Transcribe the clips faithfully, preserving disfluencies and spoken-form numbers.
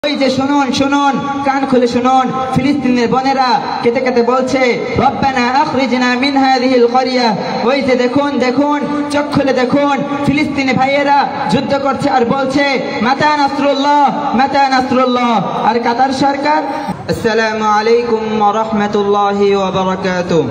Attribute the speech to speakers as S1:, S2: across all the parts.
S1: ওই যে শুনুন শুনুন কান খুলে শুনুন, ফিলিস্তিনের বোনেরা কেটে কেটে বলছে রব্বানা আখরিজনা মিন হাযিহিল ক্বরিয়া। ওই যে দেখুন দেখুন চোখ খুলে দেখুন, ফিলিস্তিনি ভাইয়েরা যুদ্ধ করছে আর বলছে মাতা নাসরুল্লাহ মাতা নাসরুল্লাহ। আর কাতার সরকার আসসালামু আলাইকুম ওয়া রাহমাতুল্লাহি ওয়া বারাকাতুহু।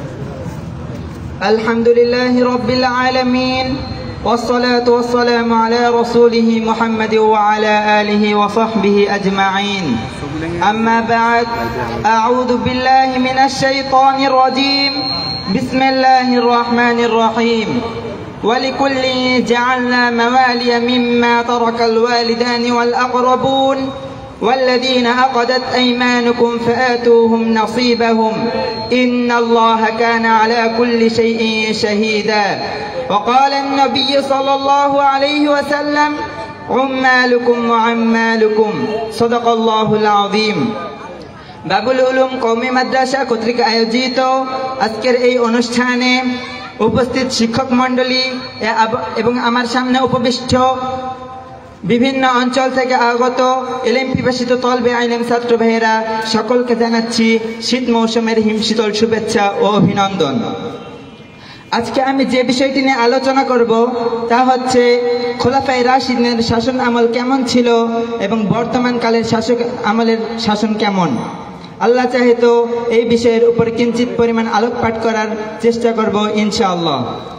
S1: আলহামদুলিল্লাহি রাব্বিল আলামিন والصلاة والسلام على رسوله محمد وعلى آله وصحبه أجمعين. أما بعد، أعوذ بالله من الشيطان الرجيم. بسم الله الرحمن الرحيم. ولكل جعلنا موالي مما ترك الوالدان والأقربون والذين عقدت أيمانكم فآتوهم نصيبهم إن الله كان على كل شيء شهيدا. وقال النبي صلى الله عليه وسلم عمالكم وعمالكم صدق الله العظيم. বাবুল উলুম কওমি মাদ্রাসা কর্তৃক আয়োজিত আজকের এই অনুষ্ঠানে উপস্থিত শিক্ষক মণ্ডলী এবং আমার সামনে উপবিষ্ট বিভিন্ন অঞ্চল থেকে আগত ইলম পিপাসিত তলবে ইলম ছাত্র ভাইয়েরা সকলকে জানাচ্ছি শীত মৌসুমের হিমশীতল শুভেচ্ছা ও অভিনন্দন। আজকে আমি যে বিষয়টি নিয়ে আলোচনা করব তা হচ্ছে খোলাফায়ে রাশিদিনের শাসন আমল কেমন ছিল এবং বর্তমান কালের শাসক আমলের শাসন কেমন। আল্লাহ চাহে তো এই বিষয়ের উপর কিঞ্চিত পরিমাণ আলোকপাত করার চেষ্টা করব ইনশাআল্লাহ।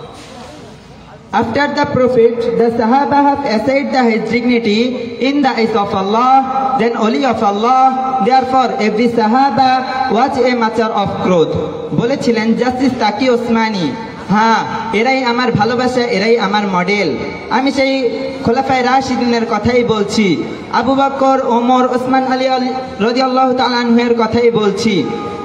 S1: After the Prophet, the Sahaba have essayed the his dignity in the eyes of Allah, then only of Allah. Therefore, every Sahaba was a matter of growth. বলেছিলেন জাস্টিস তাকি ওসমানী, হ্যাঁ এরাই আমার ভালোবাসা, এরাই আমার মডেল। আমি সেই খোলাফায়ে রাশিদিনের কথাই বলছি, আবু বকর, ওমর, ওসমান আলী রাদিয়াল্লাহু তাআলা আনহুর কথাই বলছি,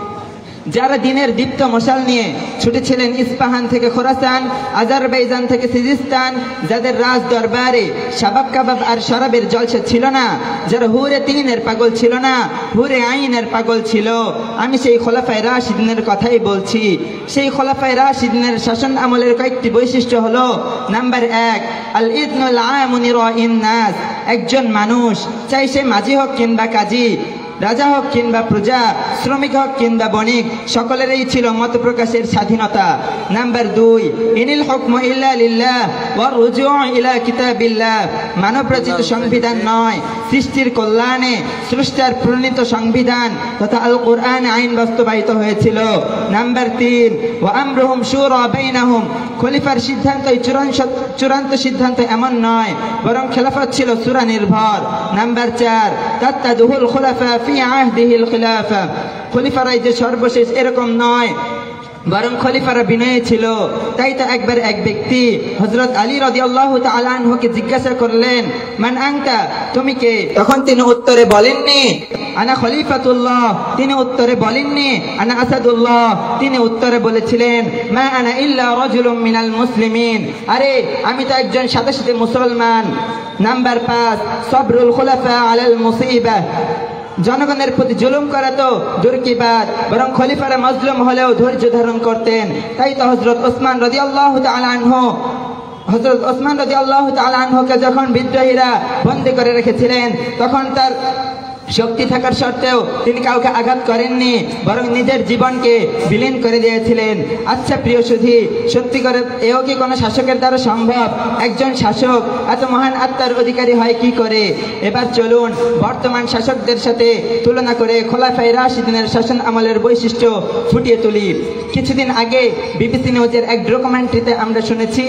S1: যারা দিনের দীপ্ত মশাল নিয়ে ছুটেছিলেন ইস্পাহান থেকে খোরাসান, আজারবাইজান থেকে সিজিস্তান, যাদের রাজ দরবারে শাবাব কাবাব আর শরাবের জলসা ছিল না, যারা হুরে তিনের পাগল ছিল না, হুরে আইনের পাগল ছিল। আমি সেই খোলাফায়ে রাশিদিনের কথাই বলছি। সেই খোলাফায়ে রাশিদিনের শাসন আমলের কয়েকটি বৈশিষ্ট্য হলো, নাম্বার এক, আল ইদনুল আমু নিরাইন নাস। একজন মানুষ, চাই সে মাঝি হোক কিংবা কাজী, রাজা হোক কিংবা প্রজা, শ্রমিক হোক কিংবা বণিক, সকলেরই ছিল মত প্রকাশের স্বাধীনতা। নাম্বার দুই, ইনিল হুকমু ইল্লা লিল্লাহ ওয়া রুজুউ ইলা কিতাবিল্লাহ। মানব রচিত সংবিধান নয়, সৃষ্টির কল্যাণে স্রষ্টার প্রণীত সংবিধান তথা আল কোরআন আইন বাস্তবায়িত হয়েছিল। নাম্বার তিন, ওয়া আমরুহুম শুরা বাইনাহুম। খলিফার সিদ্ধান্তই চূড়ান্ত সিদ্ধান্ত এমন নয়, বরং খেলাফত ছিল সূরা নির্ভর। নাম্বার চার, তাত্তাদুহুল খুলাফা ফি আহদিহিল খিলাফা। খলিফারাই যে সর্বশেষ এরকম নয়, বরং খলিফারা বিনয়ী ছিল। তাই তো একবার এক ব্যক্তি হযরত আলী রাদিয়াল্লাহু তাআলা আনহুকে জিজ্ঞাসা করলেন, মান আনতা, তুমি কে? তখন তিনি উত্তরে বলেননি আনা খলিফাতুল্লাহ, তিনি উত্তরে বলেননি আনা আসাদুল্লাহ, তিনি উত্তরে বলেছিলেন মা আনা ইল্লা রাজুলুম মিনাল মুসলিমিন, আরে আমি তো একজন সাদাসিধে মুসলমান। নাম্বার পাঁচ, সবরুল খুলাফা আলাল মুসিবাহ। জনগণের প্রতি জুলুম করা তো দূর কি বাত, বরং খলিফারা মজলুম হলেও ধৈর্য ধারণ করতেন। তাই তো হযরত ওসমান রাদিয়াল্লাহু তাআলা আনহু হযরত ওসমান রাদিয়াল্লাহু তাআলা আনহুকে যখন বিদ্রোহীরা বন্দী করে রেখেছিলেন, তখন তার শক্তি থাকার সত্ত্বেও তিনি কাউকে আঘাত করেননি, বরং নিজের জীবনকে বিলীন করে দিয়েছিলেন। আচ্ছা প্রিয় সুধী, সত্যি করে এও কি কোনো শাসকের দ্বারা সম্ভব? একজন শাসক এত মহান আত্মার অধিকারী হয় কি করে? এবার চলুন বর্তমান শাসকদের সাথে তুলনা করে খোলাফায়ে রাশিদিনের শাসন আমলের বৈশিষ্ট্য ফুটিয়ে তুলি। কিছুদিন আগে বিবিসি নিউজের এক ডকুমেন্টারিতে আমরা শুনেছি,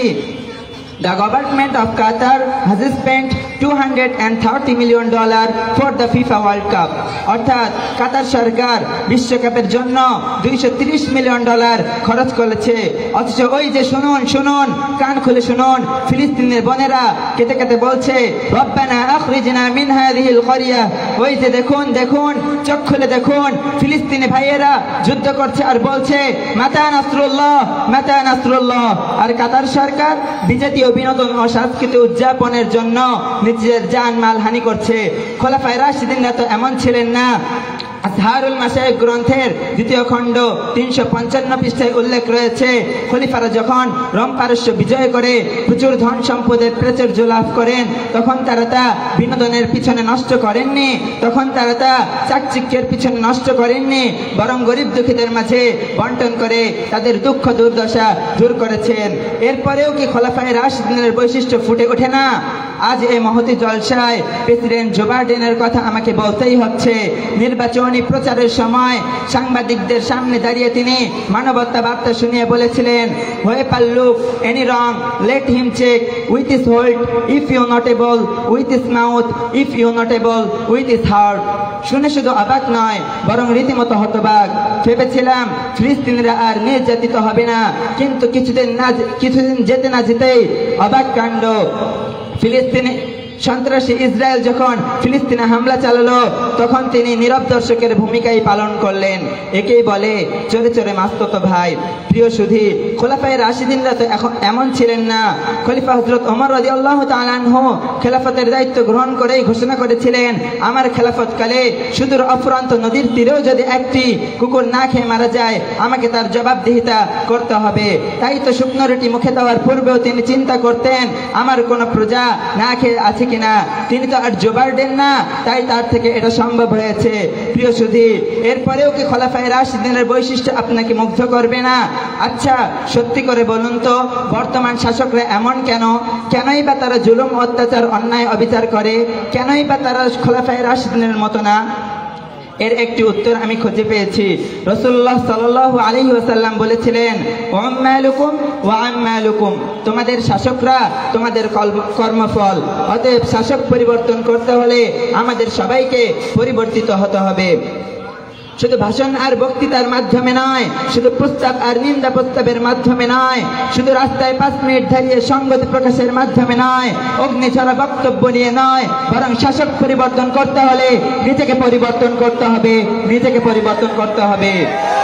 S1: the government of Qatar has spent two hundred thirty million dollars for the FIFA World Cup. অর্থাৎ কাতার সরকার বিশ্বকাপের জন্য দুইশো তিরিশ মিলিয়ন ডলার খরচ করেছে। অথচ ওই যে শুনুন শুনুন কান খুলে শুনুন, ফিলিস্তিনের বোনেরা কেটে কেটে বলছে রব্বানা আখরিজনা মিন হাযিহিল ক্বরিয়া। ওই যে দেখুন দেখুন চোখ খুলে দেখুন, ফিলিস্তিনি ভাইয়েরা যুদ্ধ করছে আর বলছে মাতা নাসরুল্লাহ মাতা নাসরুল্লাহ। আর কাতার সরকার বিজাতীয় বিনোদন ও সাংস্কৃতিক উদযাপনের জন্য নিজের জান মাল হানি করছে। খোলাফায়ে রাশিদিনরা তো এমন ছিলেন না, আজহারুল মাশায়েখ গ্রন্থের দ্বিতীয় খণ্ড তিনশো পঞ্চান্ন পৃষ্ঠায় উল্লেখ রয়েছে, খলিফারা যখন রোম পারস্য বিজয় করে প্রচুর ধন সম্পদের প্রাচুর্য লাভ করেন, তখন তারা তা বিনোদনের পিছনে নষ্ট করেননি, তখন তারা তা চাকচিক্যের পিছনে নষ্ট করেননি, বরং গরিব দুঃখীদের মাঝে বন্টন করে তাদের দুঃখ দুর্দশা দূর করেছেন। এরপরেও কি খোলাফায়ে রাশিদিনের বৈশিষ্ট্য ফুটে ওঠে না? আজ এই মহতি জলসায় প্রেসিডেন্ট জো বাইডেনের কথা আমাকে বলতেই হচ্ছে। নির্বাচনী প্রচারের সময় সাংবাদিকদের সামনে দাঁড়িয়ে তিনি মানবতা বার্তা শুনিয়ে বলেছিলেন, whoever look any wrong let him check with his hold if you not able with his mouth if you not able with his heart. শুনে শুধু অবাক নয়, বরং রীতিমতো হতবাক। ভেবেছিলাম ফিলিস্তিনিরা আর নির্যাতিত হবে না, কিন্তু কিছুদিন না কিছুদিন যেতে না যেতেই অবাক কাণ্ড। ফিলিস্তিনি সন্ত্রাসী ইসরায়েল যখন ফিলিস্তিনে হামলা চালালো, তখন তিনি নীরব দর্শকের ভূমিকাই পালন করলেন। একেই বলে চোরে চোরে মাস্তত ভাই। প্রিয় সুধী, খোলাফায়ে রাশিদিনরা তো এখন এমন ছিলেন না। খলিফা হযরত ওমর রাদিয়াল্লাহু তাআলা আনহু খেলাফতের দায়িত্ব গ্রহণ করেই ঘোষণা করেছিলেন, আমার খেলাফতকালে সুদূর অফুরন্ত নদীর তীরেও যদি একটি কুকুর না খেয়ে মারা যায়, আমাকে তার জবাবদিহিতা করতে হবে। তাই তো শুকনো রুটি মুখে দেওয়ার পূর্বেও তিনি চিন্তা করতেন, আমার কোনো প্রজা না খেয়ে আছে কিনা। তিনি তো আর জো বাইডেন না, তাই তার থেকে এটা সম্ভব হয়েছে। প্রিয় সুধী, এরপরেও কি খোলাফায়ে রাশিদিনের বৈশিষ্ট্য আপনাকে মুগ্ধ করবে না? আচ্ছা, সত্যি করে বলুন তো, বর্তমান শাসকরা এমন কেন? কেনই বা তারা জুলুম, অত্যাচার, অন্যায়, অবিচার করে? কেনই বা তারা খোলাফায়ে রাশিদিনের মতো না? এর একটি উত্তর আমি খুঁজে পেয়েছি। রাসূলুল্লাহ সাল্লাল্লাহু আলাইহি ওয়াসাল্লাম বলেছিলেন, উম্মালুকুম ওয়া আম্মালুকুম, তোমাদের শাসকরা তোমাদের কর্মফল। অতএব শাসক পরিবর্তন করতে হলে আমাদের সবাইকে পরিবর্তিত হতে হবে। শুধু ভাষণ আর বক্তৃতার মাধ্যমে নয়, শুধু প্রস্তাব আর নিন্দা প্রস্তাবের মাধ্যমে নয়, শুধু রাস্তায় পাঁচ মিনিট দাঁড়িয়ে সংগতি প্রকাশের মাধ্যমে নয়, অগ্নিছড়া বক্তব্য নিয়ে নয়, বরং শাসক পরিবর্তন করতে হলে নিজেকে পরিবর্তন করতে হবে, নিজেকে পরিবর্তন করতে হবে।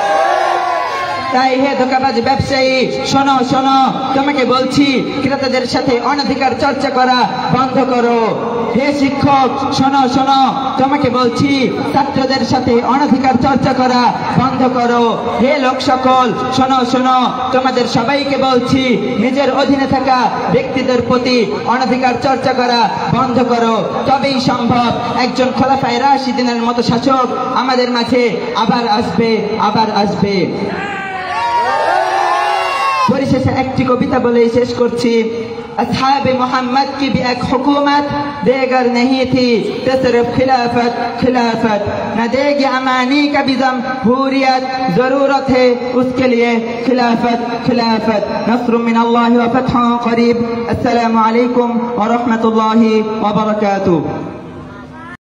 S1: তাই হে ধোঁকাবাজ ব্যবসায়ী, শোনো শোনো, তোমাকে বলছি, ক্রেতাদের সাথে অনধিকার চর্চা করা বন্ধ করো। হে শিক্ষক, শোনো শোনো, তোমাকে বলছি, ছাত্রদের সাথে অনধিকার চর্চা করা বন্ধ করো। হে লোক সকল, শোনো শোনো, তোমাদের সবাইকে বলছি, নিজের অধীনে থাকা ব্যক্তিদের প্রতি অনধিকার চর্চা করা বন্ধ করো। তবেই সম্ভব একজন খোলাফায়ে রাশিদিনের মতো শাসক আমাদের মাঝে আবার আসবে, আবার আসবে। পরিশেষে একটি কবিতা বলেই শেষ করছি। असहाब मोहम्मद की भी एक हुकूमत देगर नहीं थी सिर्फ खिलाफत खिलाफत न देगी अमानी का भी जमहूरियत जरूरत है उसके लिए खिलाफत खिलाफत नस्र मिन अल्लाह व फतह करीब। अस्सलामु अलैकुम व रहमतुल्लाहि व बरकातुहू।